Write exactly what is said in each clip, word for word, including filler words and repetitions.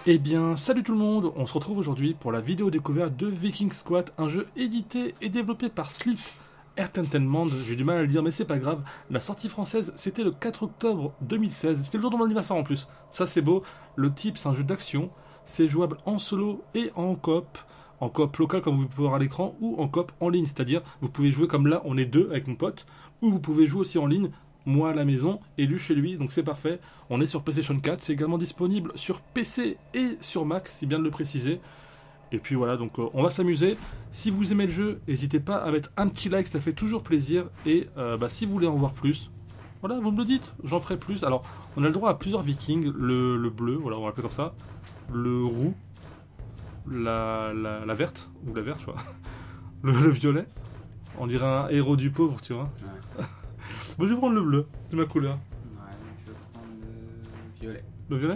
Eh bien, salut tout le monde, on se retrouve aujourd'hui pour la vidéo découverte de Viking Squad, un jeu édité et développé par Slit Entertainment. J'ai du mal à le dire, mais c'est pas grave. La sortie française, c'était le quatre octobre deux mille seize. C'était le jour de mon anniversaire en plus. Ça, c'est beau. Le type, c'est un jeu d'action. C'est jouable en solo et en coop. En coop local, comme vous pouvez voir à l'écran, ou en coop en ligne. C'est-à-dire, vous pouvez jouer comme là, on est deux avec mon pote, ou vous pouvez jouer aussi en ligne. Moi à la maison et lui chez lui, donc c'est parfait. On est sur PlayStation quatre, c'est également disponible sur P C et sur Mac, si bien de le préciser. Et puis voilà, donc euh, on va s'amuser. Si vous aimez le jeu, n'hésitez pas à mettre un petit like, ça fait toujours plaisir. Et euh, bah, si vous voulez en voir plus, voilà, vous me le dites, j'en ferai plus. Alors, on a le droit à plusieurs Vikings, le, le bleu, voilà, on va l'appeler comme ça, le roux, la, la, la verte, ou la verte, je vois, le, le violet. On dirait un héros du pauvre, tu vois. Ouais. Bon, je vais prendre le bleu, c'est ma couleur. Ouais, je vais prendre le violet. Le violet.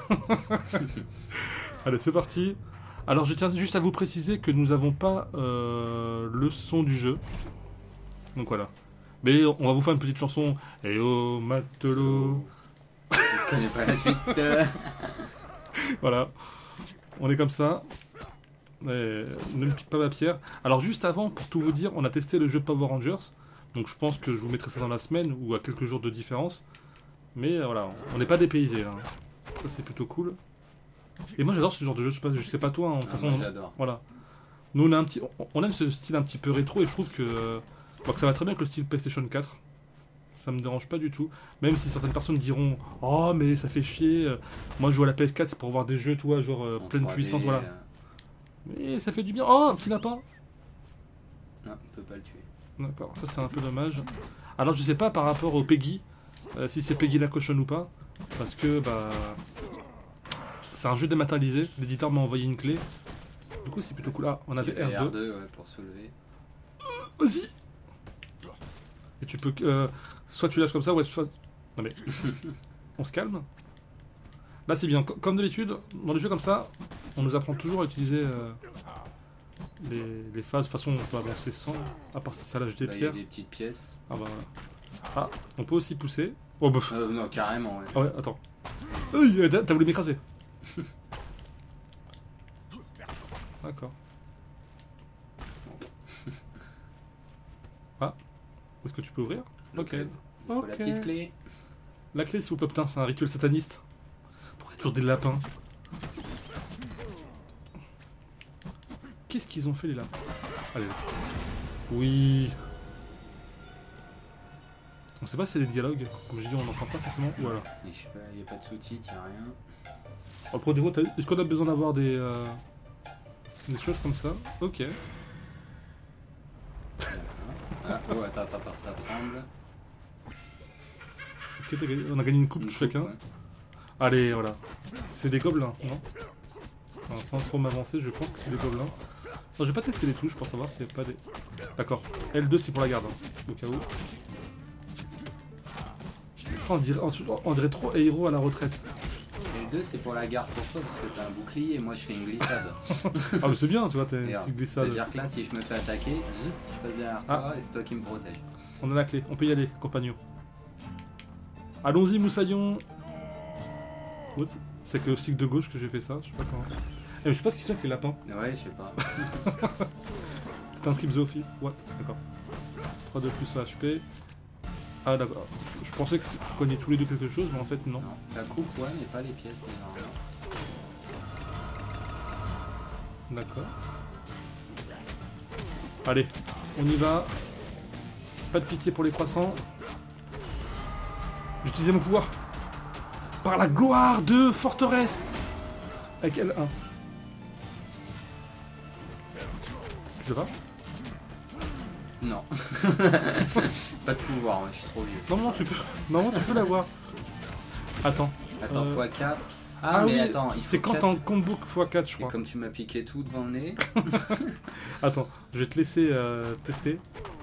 Allez, c'est parti. Alors, je tiens juste à vous préciser que nous n'avons pas euh, le son du jeu. Donc voilà. Mais on va vous faire une petite chanson. Eh oh, matelot. Je connais pas la suite. Voilà. On est comme ça. Et ne me pique pas ma pierre. Alors, juste avant, pour tout vous dire, on a testé le jeu Power Rangers. Donc je pense que je vous mettrai ça dans la semaine ou à quelques jours de différence. Mais euh, voilà, on n'est pas dépaysé là. Ça c'est plutôt cool. Et moi j'adore ce genre de jeu, je sais pas, je sais pas toi, hein, de toute ah, façon. moi, j'adore. Voilà. Nous on a un petit, on, on aime ce style un petit peu rétro et je trouve que, euh, bon, que ça va très bien avec le style PlayStation quatre. Ça me dérange pas du tout. Même si certaines personnes diront oh mais ça fait chier. Moi je joue à la P S quatre c'est pour voir des jeux, toi, genre euh, pleine puissance, voilà. Euh... Mais ça fait du bien. Oh un petit lapin. Non, on peut pas le tuer. D'accord, ça c'est un peu dommage. Alors je sais pas par rapport au Peggy, euh, si c'est Peggy la cochonne ou pas, parce que bah c'est un jeu dématérialisé, l'éditeur m'a envoyé une clé, du coup c'est plutôt cool. Ah, on avait R deux. R deux ouais, pour se lever. Vas-y. Et tu peux, euh, soit tu lâches comme ça, ouais, soit... Non mais, on se calme. Là c'est bien, comme d'habitude, dans les jeux comme ça, on nous apprend toujours à utiliser... Euh... Les, les phases, de toute façon on peut avancer sans, à part si ça lâche des bah, pierres. Il y a des petites pièces. Ah bah ah, on peut aussi pousser. Oh bah. Euh, non, carrément, ouais. Ah ouais, attends. Oui, t'as voulu m'écraser. D'accord. Ah, est-ce que tu peux ouvrir? Ok. Il faut Ok. la petite clé. La clé s'il vous plaît, putain, c'est un rituel sataniste. Pourquoi toujours des lapins? Qu'est-ce qu'ils ont fait les lapins? Allez. Oui. On sait pas si c'est des dialogues. Comme je dis, on n'entend pas forcément. Voilà. Mais je sais pas, il n'y a pas de sous-titres, il n'y a rien. Alors, pour du coup, est-ce qu'on a besoin d'avoir des, euh, des choses comme ça? Ok. Ah, oh, attends, attends, attends, ça tremble. Ok, gagné, on a gagné une coupe une chacun. Coupe, ouais. Allez, voilà. C'est des gobelins, non? Enfin, sans trop m'avancer, je pense que c'est des gobelins. Non, je vais pas tester les touches pour savoir s'il n'y a pas des... D'accord. L deux c'est pour la garde, hein, au cas où. Oh, on, dirait, on dirait trop héros à la retraite. L deux c'est pour la garde pour toi parce que t'as un bouclier et moi je fais une glissade. Ah mais c'est bien, tu vois, t'as une Alors, petite glissade. C'est-à-dire que là si je me fais attaquer, je passe derrière ah. toi et c'est toi qui me protège. On a la clé, on peut y aller, compagnon. Allons-y, moussaillon. C'est que le stick de gauche que j'ai fait ça, je sais pas comment. Eh, je sais pas ce qu'ils sont avec les lapins. Ouais, je sais pas. C'est un trip zoophilie. What? D'accord. trois de plus H P. Ah d'accord. Je, je pensais que vous connaiez tous les deux quelque chose, mais en fait non. Non. La coupe, ouais, mais pas les pièces, bizarrement. D'accord. Allez, on y va. Pas de pitié pour les croissants. J'utilisais mon pouvoir. Par la gloire de Forteresse. Avec L un. Je le vois? Non. Pas de pouvoir, moi, je suis trop vieux. Non, non, tu peux, non, tu peux l'avoir. Attends. Attends, euh... fois quatre. Ah, Ah mais oui, attends, il faut c'est quand quatre. en combo fois quatre, je Et crois. comme tu m'as piqué tout devant le nez. Attends, je vais te laisser euh, tester.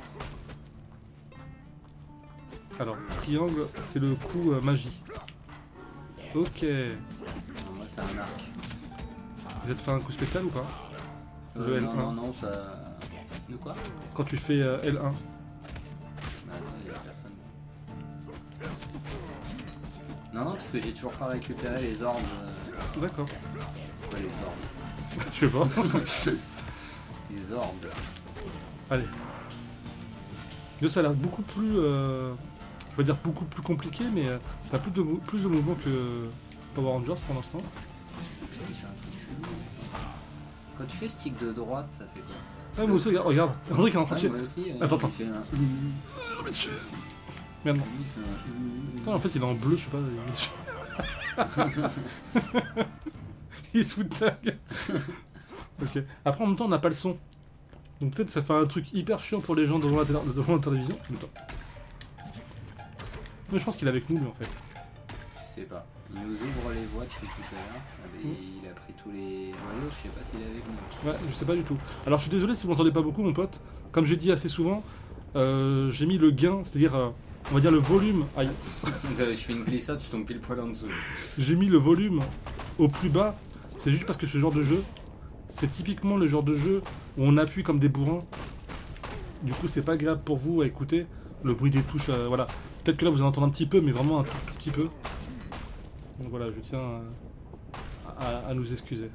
Alors, triangle, c'est le coup euh, magie. Ok. Non, moi, c'est un arc. Vous avez fait un coup spécial ou pas? Euh, Le non, L un. non, non, ça. De quoi? Quand tu fais euh, L un. Bah, attends, il y a personne. Non, non, parce que j'ai toujours pas récupéré les orbes. Euh... D'accord. Quoi, les orbes? Je sais pas. Les orbes. Allez. Là, ça a l'air beaucoup plus... Euh... Je vais dire beaucoup plus compliqué, mais euh, ça a plus de, plus de mouvements que Power Rangers pour l'instant. Tu sais, il fait un truc chelou. Quand tu fais stick de droite, ça fait quoi? Ah, moi aussi, regarde, regarde. André qui est en train de Ouais, chier. moi aussi, Attends, il attends. fait un... Merde, non. Il fait un... Putain, en fait, il est en bleu, je sais pas. Il, il se fout de ta gueule. Ok. Après, en même temps, on n'a pas le son. Donc peut-être ça fait un truc hyper chiant pour les gens devant la, télé- devant la télévision. Attends. Mais je pense qu'il est avec nous, lui, en fait. Je sais pas. Il nous ouvre les voies depuis tout à l'heure. Ah, mais Mm. Il a pris tous les noyaux, je sais pas s'il est avec nous. Ouais, je sais pas du tout. Alors je suis désolé si vous m'entendez pas beaucoup, mon pote. Comme j'ai dit assez souvent, euh, j'ai mis le gain, c'est-à-dire, euh, on va dire le volume. Aïe. Je fais une glissade, tu tombes pile poil en dessous. J'ai mis le volume au plus bas. C'est juste parce que ce genre de jeu, c'est typiquement le genre de jeu où on appuie comme des bourrins. Du coup, c'est pas agréable pour vous à écouter. Le bruit des touches, euh, voilà. Peut-être que là, vous en entendez un petit peu, mais vraiment un tout, tout petit peu. Donc voilà, je tiens à, à- à nous excuser.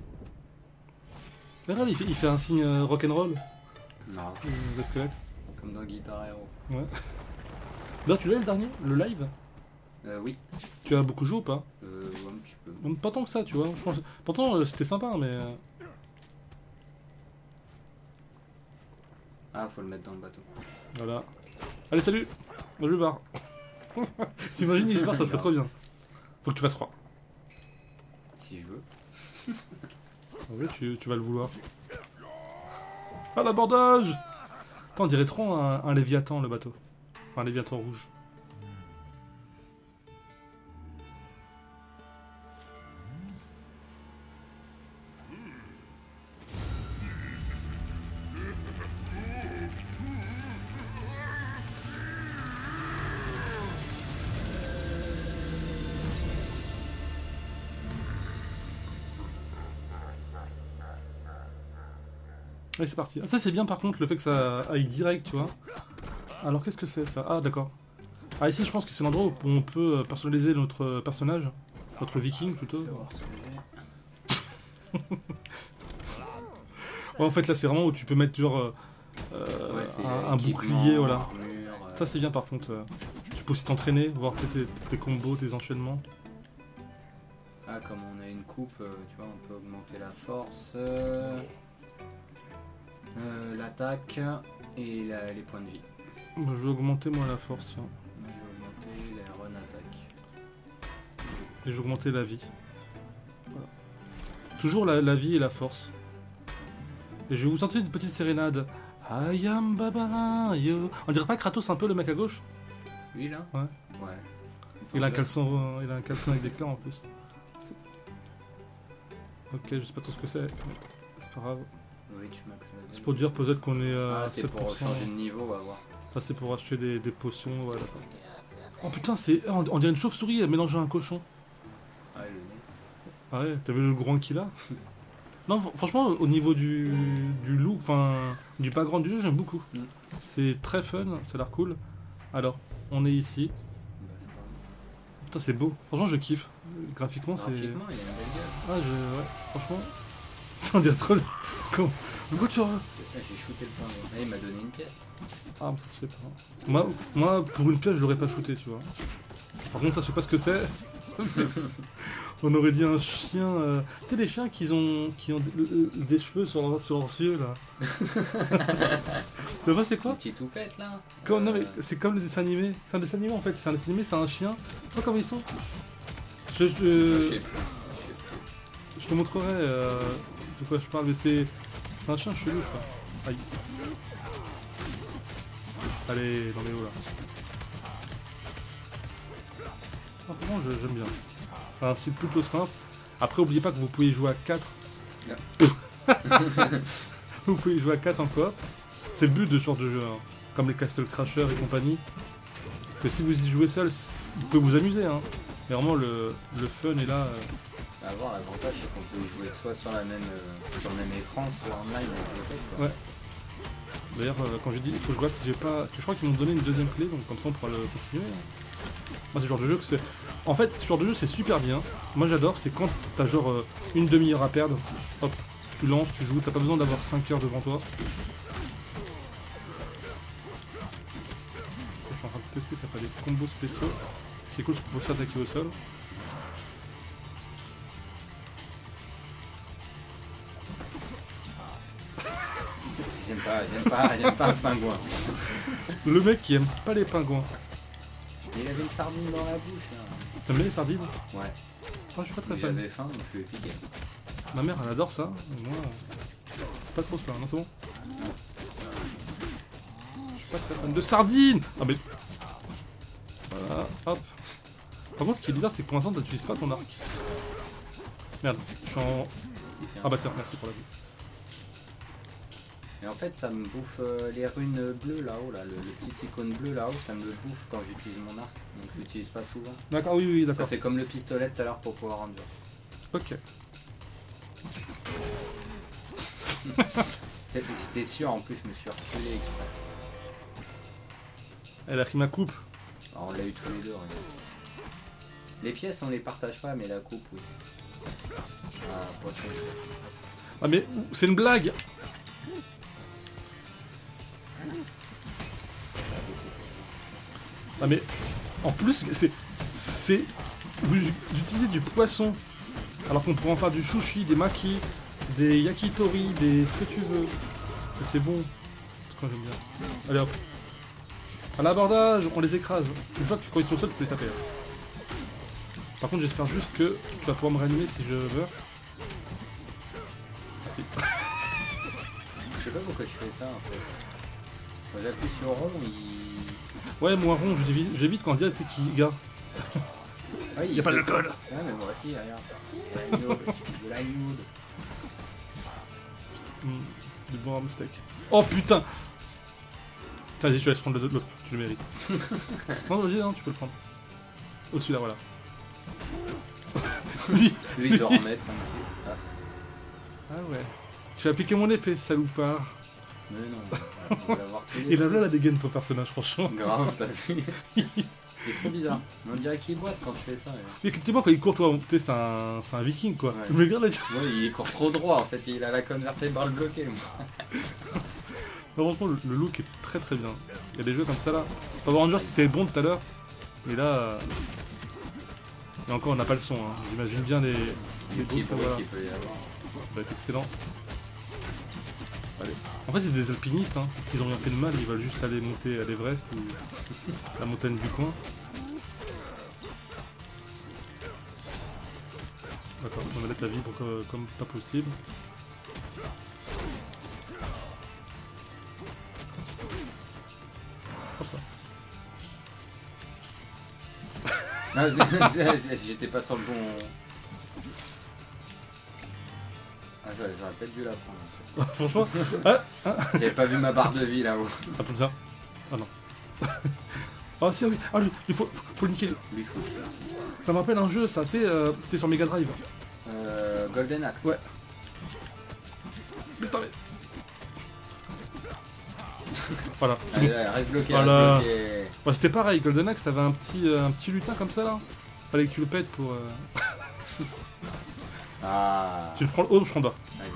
Mais regarde, il fait, il fait un signe euh, rock'n'roll, Non, euh, le squelette. comme dans Guitar Hero. Ouais. D'ailleurs, tu l'as le dernier, le live? Euh, oui. Tu as beaucoup joué ou pas? Euh, ouais, un petit peu. Même pas tant que ça, tu vois. Je pense- Pourtant, euh, c'était sympa, mais... euh, Ah, faut le mettre dans le bateau. Voilà. Allez, salut. Moi, je me barre. T'imagines, il se barre, ça serait trop bien. Faut que tu fasses croire. Si je veux. Ah ouais, tu, tu vas le vouloir. Ah, l'abordage! Attends, on dirait trop un, un Léviathan, le bateau. Enfin, un Léviathan rouge. Allez, c'est parti. Ah, ça, c'est bien par contre, le fait que ça aille direct, tu vois. Alors, qu'est-ce que c'est ça? Ah, d'accord. Ah, ici, je pense que c'est l'endroit où on peut euh, personnaliser notre euh, personnage. Notre viking, plutôt. Je vais voir ce que j'ai. Ouais, en fait, là, c'est vraiment où tu peux mettre, genre, euh, euh, Ouais, c'est un, un équipement, bouclier, voilà. armure, euh, Ça, c'est bien par contre. euh, Tu peux aussi t'entraîner, voir tes, tes, tes combos, tes enchaînements. Ah, comme on a une coupe, euh, tu vois, on peut augmenter la force, euh, euh, l'attaque et la- les points de vie. Bah, je vais augmenter, moi, la force, tiens. Moi, je vais augmenter la run attaque. Et je vais augmenter la vie. Voilà. Toujours la, la vie et la force. Et je vais vous tenter une petite sérénade. I am Baba, yo. On dirait pas Kratos un peu le mec à gauche? Lui, là? Ouais. Ouais. Il a un Attends, caleçon, euh, il a un caleçon avec des clairs en plus. C'est- Ok, je sais pas trop ce que c'est. C'est pas grave. Reach max level. C'est pour dire peut-être qu'on est à Ah, c'est sept pour pour cent. changer de niveau, on va voir. Ça c'est pour acheter des, des potions, voilà. Oh putain, c'est. On on dirait une chauve-souris mélangée à un cochon. Ah, et le nez. Ah ouais, t'as vu le groin qu'il a? Non, fr- franchement, au niveau du, du look, enfin, du background du jeu, j'aime beaucoup. Mm. C'est très fun, ça a l'air cool. Alors, on est ici. Bah, c'est pas Putain, c'est beau. Franchement, je kiffe. Graphiquement, c'est. Graphiquement, il a une belle gueule. Ah, je. Ouais, franchement. Ça, on dirait trop. le- Comment Pourquoi tu. Ah, j'ai shooté le point. Ah, il m'a donné une pièce. Ah, mais ça se fait pas. Moi, moi pour une pièce, je l'aurais pas shooté, tu vois. Par contre, ça, je sais pas ce que c'est. On aurait dit un chien. Euh... Tu sais, des chiens qui ont, qui ont des, des cheveux sur, leur, sur leurs yeux, là. Tu vois, c'est quoi? Une petite toupette, là. Comme, Non, Euh, mais c'est comme les dessins animés. C'est un dessin animé en fait. C'est un dessin animé, c'est un chien. Tu vois comment ils sont? Je, je, je sais plus. je te montrerai euh, de quoi je parle, mais c'est. C'est un chien chelou, quoi. Aïe. Allez, dans les hauts là. Ah, franchement, je- j'aime bien. C'est un style plutôt simple. Après, oubliez pas que vous pouvez jouer à quatre. Vous pouvez jouer à quatre en coop. C'est le but de ce genre de jeu, hein. Comme les Castle Crashers et compagnie. Que si vous y jouez seul, c- vous pouvez vous amuser, hein. Mais vraiment, le, le fun est là. euh. À voir, l'avantage c'est qu'on peut jouer soit sur, la même, euh, sur le même écran, soit online avec le tête, quoi. Ouais. D'ailleurs, euh, quand j'ai dit il faut que je regarde si j'ai pas. Que je crois qu'ils m'ont donné une deuxième clé, donc comme ça on pourra le continuer. hein. Moi, c'est le genre de jeu que c'est... En fait, ce genre de jeu, c'est super bien. Moi, j'adore, c'est quand t'as genre euh, une demi-heure à perdre. Hop, tu lances, tu joues, t'as pas besoin d'avoir cinq heures devant toi. Je suis en train de tester, ça s'appelle des combos spéciaux. Ce qui est cool, c'est qu'on peut s'attaquer au sol. J'aime pas, j'aime pas, j'aime pas ce pingouin. Le mec qui aime pas les pingouins. Il avait une sardine dans la bouche là. T'aimes bien les sardines? Ouais. Moi, je suis pas très Mais fan. j'avais faim donc je lui ai piqué. Ma mère, elle adore ça. Mais moi, pas trop ça. Non, c'est bon. Je suis pas très fan de sardines. Ah mais... Voilà, hop. Par contre, ce qui est bizarre, c'est que pour l'instant, tu n'utilises pas ton arc. Merde, je suis en... Si, tiens. Ah bah tiens, merci pour la vie. Mais en fait, ça me bouffe euh, les runes bleues là-haut, là, le, le petit icône bleu là-haut, ça me le bouffe quand j'utilise mon arc. Donc je l'utilise pas souvent. D'accord, oui, oui, Ça d'accord. fait comme le pistolet tout à l'heure pour Power Ranger. Ok. J'étais sûr, en plus je me suis reculé exprès. Elle a pris ma coupe. Alors, on l'a eu tous les deux, regarde. Les pièces on les partage pas, mais la coupe oui. Ah, poisson. Ah mais c'est une blague. Ah mais en plus c'est c'est vous utilisez du poisson alors qu'on pourrait en faire du sushi, des maki, des yakitori, des ce que tu veux. Et c'est bon. C'est quoi j'aime bien. Allez hop. À l'abordage, on les écrase. Une fois que quand ils sont au sol, tu peux les taper. Par contre, j'espère juste que tu vas pouvoir me réanimer si je meurs. Merci. Je sais pas pourquoi je fais ça en fait. Quand j'appuie sur rond, il... Ouais, moi rond, j'évite j'évite quand direct qui gars. Ah, il Y'a pas d'alcool. Ouais, mais moi aussi, regarde. De l'agneau, de l'agneau. Mmh, du bon arm steak. Oh putain. Vas-y, tu laisses prendre l'autre, tu le mérites. Non, vas-y, non, tu peux le prendre. Oh, celui-là, voilà. Lui, Lui, il doit remettre un petit. Ah. Ah ouais. Tu as piqué mon épée, salopard. Mais non, on va l'avoir tué. Il a là la dégaine, ton personnage, franchement. Grave, t'as vu. C'est trop bizarre. On dirait qu'il boite quand je fais ça. Mais effectivement, quand il court, toi, tu sais, c'est un, c'est un viking, quoi. Ouais. Mais regarde là, Ouais, il court trop droit en fait, il a la colonne vertébrale bloquée. Le franchement, le, le look est très très bien. Il y a des jeux comme ça là. Power Rangers, c'était bon tout à l'heure. Et là. euh, Et encore, on n'a pas le son. Hein. J'imagine bien les. Les petits beaux, bruits voilà. qu'il peut y avoir. Ça va être excellent. Allez. En fait, c'est des alpinistes, hein. Ils ont rien fait de mal, ils veulent juste aller monter à l'Everest ou la montagne du coin. D'accord, on va mettre la vibre comme, comme pas possible. Hop là. Ah, j'étais pas sur le bon. Ah, j'aurais j'aurais peut-être dû la prendre. En fait. Franchement, ah, ah. J'avais pas vu ma barre de vie là-haut. Attends ça. Ah non. Ah si, oui. Ah, lui, il faut, faut, faut le niquer. Lui faut. Ça me rappelle un jeu, ça, c'était euh, c'était sur Mega Drive. Euh, Golden Axe. Ouais. Putain, mais... Voilà, c'est Allez, bon. là, reste bloqué, Voilà. reste bloqué. Bah, c'était pareil, Golden Axe, t'avais un petit, euh, un petit lutin comme ça là. Fallait que tu le pètes pour. Euh... Ah. Tu le prends le haut, je prends le bas. Vas-y.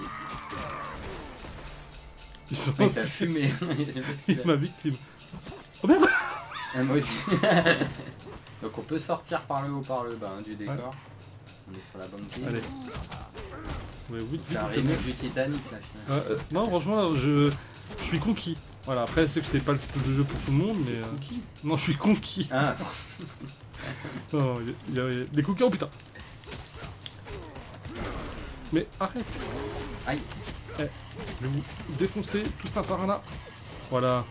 Ils sont. Ah, il t'a fumé. Il m'a victime. Oh merde. Ah, moi aussi. Donc on peut sortir par le haut, par le bas hein, du décor. Ouais. On est sur la bonne piste. Allez. Ouais, oui, C'est un remake du Titanic là. Je euh, euh, non, franchement, je, je suis conquis. Voilà, après, c'est que c'est pas le style de jeu pour tout le monde, mais. euh, Qui Non, je suis conquis. Ah. Non, il y, a- il y a il y a des cookies, oh putain. Mais arrête. Aïe. Je vais vous défoncer tout ça par là. Voilà.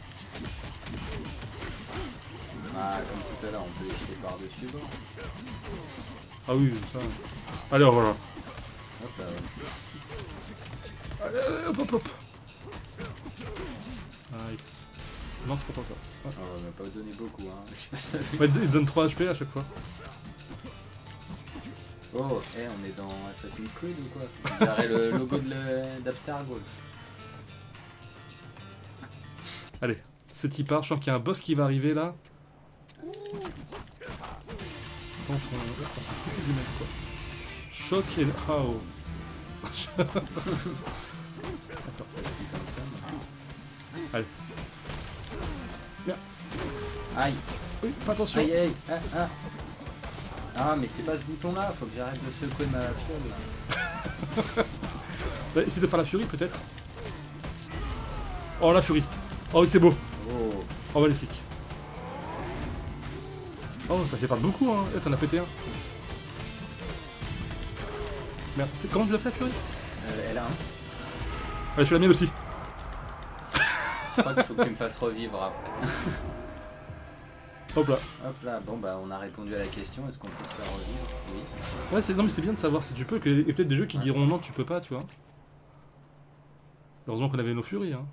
Ah, comme tout à l'heure, on peut les jeter par-dessus. Bon. Ah oui, ça. Allez, voilà. Hop là. Allez, allez, hop, hop, hop. Nice. Non, c'est pourtant ça. Ah. Oh, on m'a pas donné beaucoup, hein. Je sais pas ça. Ouais, il donne trois H P à chaque fois. Oh, eh, on est dans Assassin's Creed ou quoi? On dirait le logo de le- d'Abstergold. Allez, c'est y part. Je sens qu'il y a un boss qui va arriver là. l'instant, on, on s'est foutu du mec, quoi. Shock and how. Attends. Allez. Bien. Aïe. Oui, fais attention. Aïe, aïe. Ah, ah. Ah, mais c'est pas ce bouton-là. Faut que j'arrête de secouer ma fiole, là. Bah, essaye de faire la furie, peut-être. Oh, la furie. Oh, oui, c'est beau. Oh. Oh, magnifique. Oh, ça fait pas beaucoup, hein. Eh, t'en as pété un. Merde. Comment tu l'as fait, la furie? Euh, elle a un. Ouais, je suis la mienne aussi. Je crois qu'il faut que tu me fasses revivre après. Hop là. Hop là, bon bah on a répondu à la question, est-ce qu'on peut se faire revivre? Oui. Ouais, c'est non, mais c'est bien de savoir si tu peux, que... et peut-être des jeux qui Ouais. diront non, tu peux pas, tu vois. Heureusement qu'on avait nos furies, hein.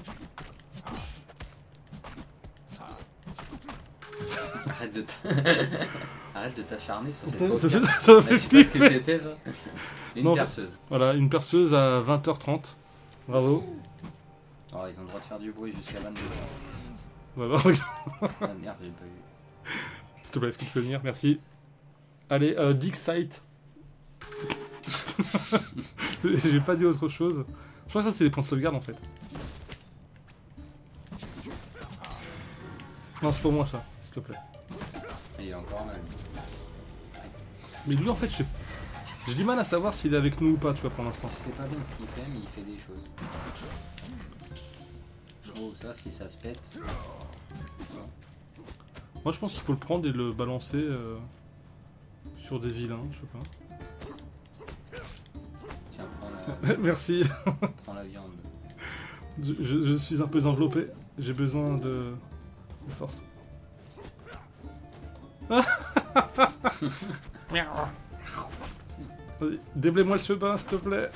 Arrête de t- Arrête de t'acharner sur cette Putain, pauvre ça fait, carte. ça m'a Bah, fait je sais pas ce que flipper. c'était ça. Une Non, perceuse. Voilà, une perceuse à vingt heures trente. Bravo. Oh, ils ont le droit de faire du bruit jusqu'à vingt-deux heures. Voilà. Ah merde, j'ai pas eu. S'il te plaît, est-ce que tu peux venir? Merci. Allez, euh, Dig Site. J'ai pas dit autre chose. Je crois que ça, c'est les points de sauvegarde en fait. Non, c'est pour moi ça, s'il te plaît. Il est encore mal. Mais lui, en fait, j'ai j'ai du mal à savoir s'il est avec nous ou pas, tu vois, pour l'instant. Je sais pas bien ce qu'il fait, mais il fait des choses. Oh, ça, si ça se pète. Moi, je pense qu'il faut le prendre et le balancer euh, sur des vilains, je sais pas. Tiens, prends la, Merci. prends la viande. Je, je- je suis un peu enveloppé. J'ai besoin de, de force. Vas-y, déblaye-moi le chemin, s'il te plaît.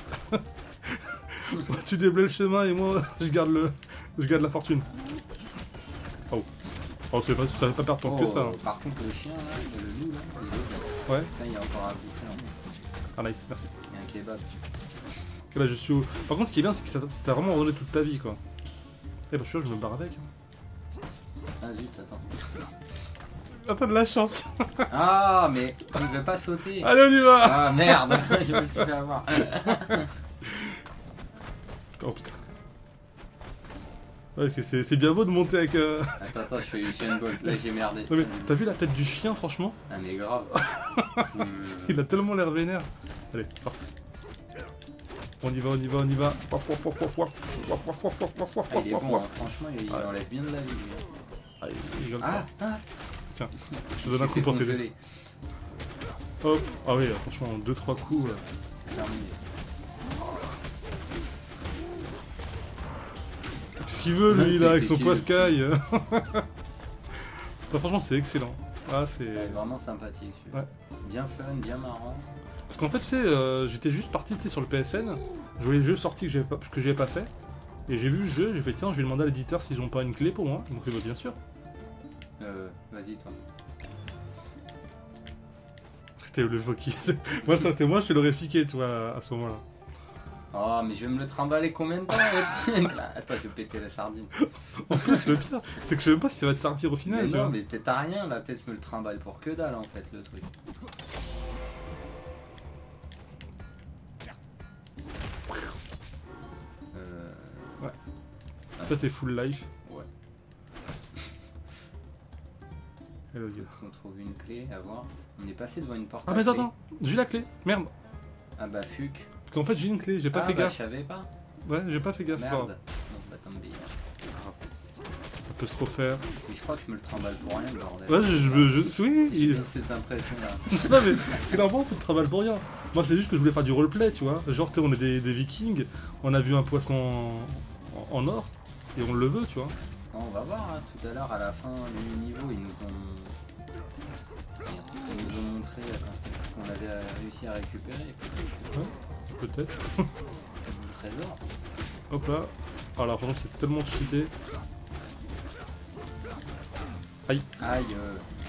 Tu déblaies le chemin et moi, je garde le, je garde la fortune. Oh, oh, c'est pas, ça va pas perdre tant Oh, que ça. Hein. par contre, le chien, là, le loup, là, il est là. Ouais. Putain, il y a encore à bouffer. Hein. Ah nice, merci. Il y a un kebab. Ok, là, je suis au... Par contre, ce qui est bien, c'est que ça t'a ça t'a vraiment redonné toute ta vie, quoi. Eh bah, je suis sûr, je me barre avec. Ah zut, attends. Ah, t'as de la chance. Ah, mais il veut pas sauter. Allez, on y va. Ah merde, je me suis fait avoir. Oh putain. Ouais, que c'est c'est bien beau de monter avec... Euh... Attends, attends, je fais Usain Bolt. Là, j'ai merdé. Non, mais t'as vu la tête du chien, franchement? Ah, mais grave. Hmm. Il a tellement l'air vénère. Allez, c'est parti. On y va, on y va, on y va. Waf, waf, waf, waf, waf. Waf, waf, waf, waf, waf, waf, Ah, il est waf, bon, waf. hein. Franchement, il, il Ouais. enlève bien de la vie. lui, hein. Ah, il rigole Ah, pas. ah, Tiens, je te je donne un suis coup fait pour t'aider. congeler. Hop. Ah oui, franchement, deux trois coups. là. C'est terminé. Qu'est-ce qu'il veut, lui, C'est là, avec son qui- poiscaille. Bah, franchement, c'est excellent. Ah, c'est... Ouais, vraiment sympathique celui-là. Ouais. Bien fun, bien marrant. Parce qu'en fait, tu sais, euh, j'étais juste parti tu sais, sur le P S N, je voyais le jeu sorti que j'avais pas, que j'avais pas fait, et j'ai vu le jeu, j'ai fait tiens, je vais demander à l'éditeur s'ils ont pas une clé pour moi. Donc, bah, bien sûr. Euh, vas-y toi. T'es le Voki. Moi, ça, t'es moi, je te l'aurais piqué, toi, à ce moment-là. Oh, mais je vais me le trimballer combien de temps le truc là? Attends, je vais péter la sardine. En plus, le pire, c'est que je sais même pas si ça va te servir au final, Mais tu non, vois. mais t'es- t'as rien là, peut-être je me le trimballe pour que dalle en fait le truc. Euh... Toi, t'es full life. Ouais. Hello, you. Peut-être qu'on trouve une clé à voir. On est passé devant une porte. Ah, à mais attends, clé. attends, j'ai la clé. Merde. Ah bah fuck. Parce qu'en fait, j'ai une clé, j'ai pas ah, fait bah, gaffe. je savais pas. Ouais, j'ai pas fait gaffe, c'est pas Merde. grave. Non, bah tant pis. Ça peut se refaire. Mais je crois que je me le trimballe pour rien, bordel. Ouais, je. je, je- oui, J'ai il- bien cette impression là. non mais clairement on te travaille pour rien. Moi c'est juste que je voulais faire du roleplay, tu vois. Genre t'es- on est des, des vikings, on a vu un poisson en, en or et on le veut, tu vois. On va voir, hein, tout à l'heure à la fin du niveau, ils nous ont. Merde, Ils nous ont montré euh, ce qu'on avait réussi à récupérer. Peut-être. Le trésor. Hop là. Alors par contre c'est tellement cheaté. Aïe, Aïe, euh,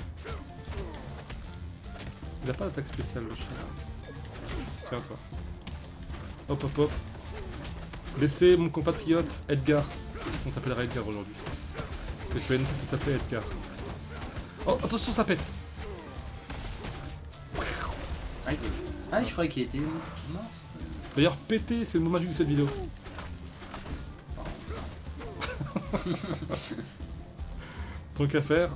il a pas d'attaque spéciale le chien. Tiens toi. Hop hop hop. Laissez mon compatriote Edgar. On t'appellera Edgar aujourd'hui. Que tu as une tout à fait Edgar. Oh attention ça pète. Ah, il faut- ah, je croyais qu'il était mort. D'ailleurs, péter, c'est le mot magique de cette vidéo. Tant qu'à faire.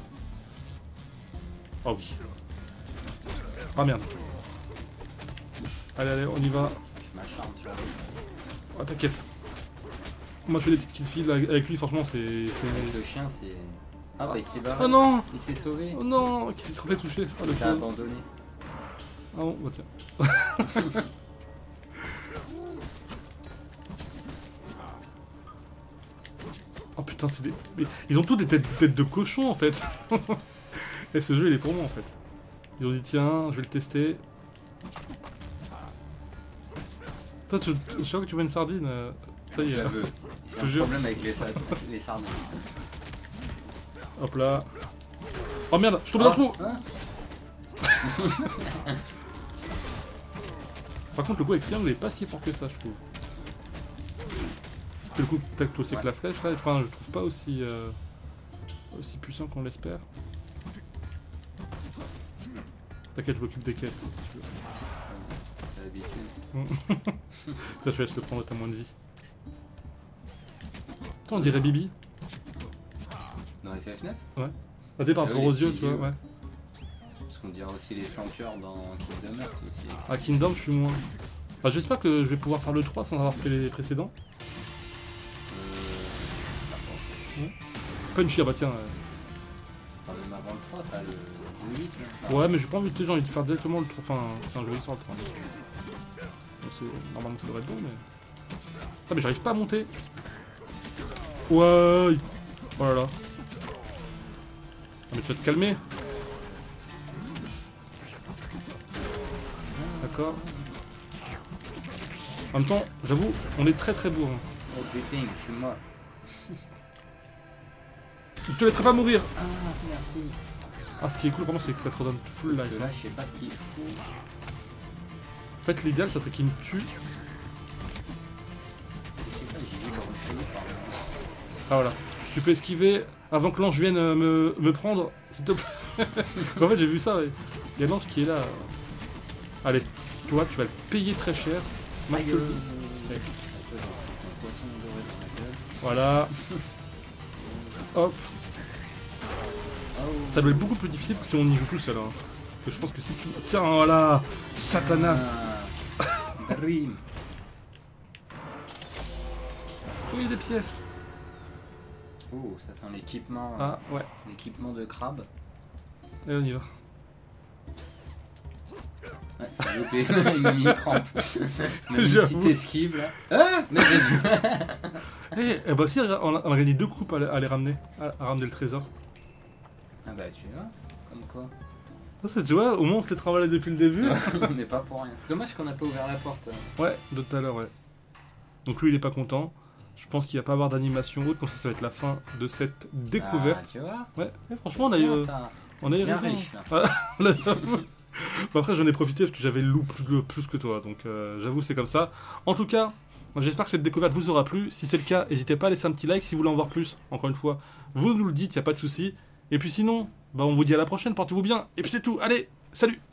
Oh oui. Ah merde. Allez, allez, on y va. Je m'acharne sur lui. Oh, t'inquiète. Moi, je fais des petites kills feed avec lui, franchement, c'est. Avec le chien, c'est. Ah bah il s'est barré. Oh non. Il s'est sauvé. Oh non, qui s'est trop fait toucher. Oh, le Il a pauvre. abandonné. Ah bon, bah tiens. Oh putain, c'est des... mais ils ont tous des têtes, têtes de cochon en fait. Et ce jeu il est pour moi en fait. Ils ont dit tiens, je vais le tester. Toi, tu, je sais que tu vois une sardine. euh, Ça y est. J'avoue. Je J'ai un jure. problème avec les, sa- les sardines. Hop là. Oh merde, je tombe dans le trou. Hein. Par contre, le coup avec triangle il est pas si fort que ça, je trouve. C'est le coup que tac toi aussi avec Ouais. la flèche là. Enfin, je trouve pas aussi euh, aussi puissant qu'on l'espère. T'inquiète, je m'occupe des caisses si tu veux. C'est l'habitude. Toi, je vais te prendre ta moins de vie. Attends, on dirait Bibi. Dans F F neuf. Ah, t'es par Ah rapport oui, aux les yeux, petits tu vois, yeux. ouais. Parce qu'on dirait aussi les cent cœurs dans Kingdom Hearts aussi. À Kingdom, je suis moins. Enfin, j'espère que je vais pouvoir faire le trois sans avoir fait les précédents. Euh. Punchy, ah bah tiens. euh, Enfin, même avant le trois, t'as le le huit. Là. Ouais, mais j'ai pas envie de te j'ai envie de faire directement le trois. Enfin, c'est un joli sort le trois. Donc, c'est- normalement, ça devrait être bon, mais. Ah, mais j'arrive pas à monter. Ouais. Oh là là. Ah, mais tu vas te calmer. D'accord. En même temps, j'avoue, on est très très bourrin. Oh putain, je suis mort. Je te laisserai pas mourir. Ah, merci. Ah, ce qui est cool vraiment, c'est que ça te redonne full Parce life. que hein. là, je sais pas ce qu'il fout. En fait, l'idéal, ça serait qu'il me tue. Je sais pas, j'ai vu le chelou par là. Ah voilà. Si tu peux esquiver avant que l'ange vienne euh, me, me prendre, s'il te plaît. En fait, j'ai vu ça. Ouais. Il y a l'ange qui est là. Allez, toi, tu vas le payer très cher. Moi, je te le dis. Attends, j'en fous un poisson doré dans la gueule. Voilà. Hop. Oh. Ça doit être beaucoup plus difficile que si on y joue tout seul. Hein. Que je pense que si tu. Tiens, voilà. Satanas. Ah, Dream. Oui, des pièces. Oh, ça sent l'équipement. Ah, ouais. L'équipement de crabe. Et on y va. Ouais, j'ai loupé. Il m'a mis une crampe. Il m'a mis une J'avoue. petite esquive là. Ah, mais Eh, eh bah si, on a, on a gagné deux coupes à, les- à les ramener. À, à ramener le trésor. Ah bah tu vois, comme quoi. Ça, c'est- tu vois, au moins on se les travaillait depuis le début. Mais pas pour rien. C'est dommage qu'on n'a pas ouvert la porte. Ouais, de tout à l'heure, ouais. Donc lui, il est pas content. Je pense qu'il va pas avoir d'animation haute, comme ça, ça va être la fin de cette découverte. Ah, tu vois. Ouais, ouais, franchement, on a eu, Bien, euh, ça. on a eu Bien raison. riche là. Voilà, là, j'avoue. Bon, après, j'en ai profité parce que j'avais le loup plus, le- plus que toi, donc euh, j'avoue, c'est comme ça. En tout cas, j'espère que cette découverte vous aura plu. Si c'est le cas, n'hésitez pas à laisser un petit like si vous voulez en voir plus. Encore une fois, vous nous le dites, il n'y a pas de souci. Et puis sinon, bah, on vous dit à la prochaine, portez-vous bien. Et puis c'est tout, allez, salut!